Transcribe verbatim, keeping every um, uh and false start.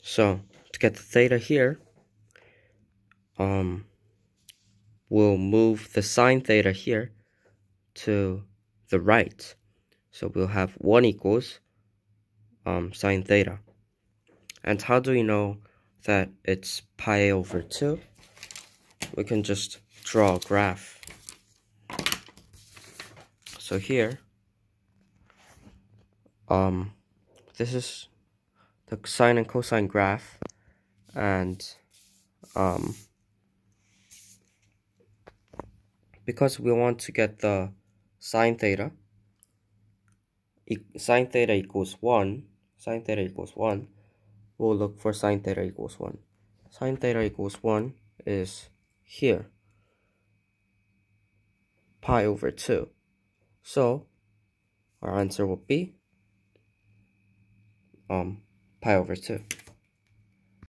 So to get the theta here, um, we'll move the sine theta here to the right. So we'll have one equals um, sine theta. And how do we know that it's pi over two? We can just draw a graph. So here, um, this is the sine and cosine graph, and um, because we want to get the sine theta, e sine theta equals one, sine theta equals one, we'll look for sine theta equals one. Sine theta equals one is here, pi over two. So our answer will be um, pi over two.